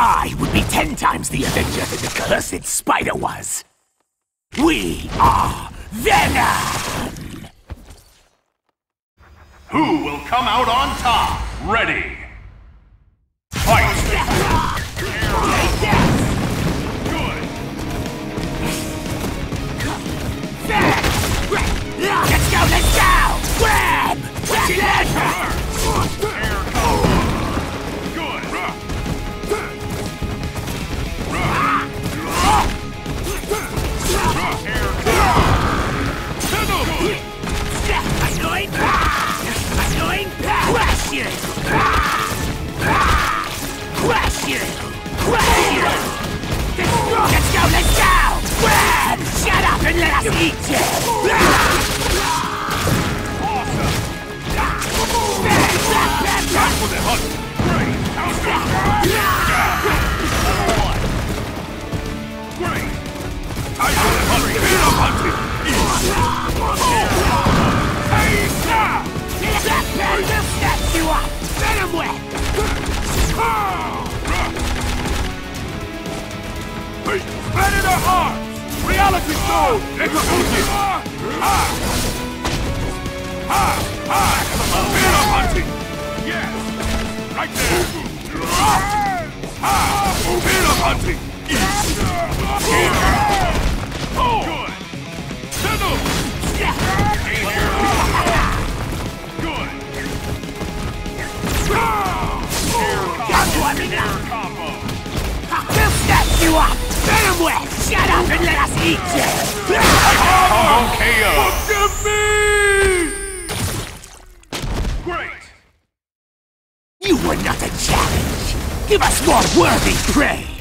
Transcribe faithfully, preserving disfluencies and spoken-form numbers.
I would be ten times the Avenger that the cursed spider was. We are Venom! Who will come out on top? Ready! Fight! Let's go, let's go! Grab! Grab that! Good! Annoying! Annoying! Crush you! Crush you! Crush you! Let's go, let's go! Grab! Shut up and let us eat you! Time for the hunt! Great! How's that? Number one! Great! Time for the hunt! Hit up hunting! Hey, stop! That man will snap you up! Venom whip! Hey, spread our arms! Reality stone! Execution! Ha! Ha! Ha! Hit up hunting! Yes! Right there! Ha! Hit up hunting! Here! Oh! Good! Settle! Here! Good! Just one now! Combo! We'll snap you up! Venom whip! Shut up and let us eat you! Combo K O! Forgive me! Great! You were not a challenge! Give us more worthy prey!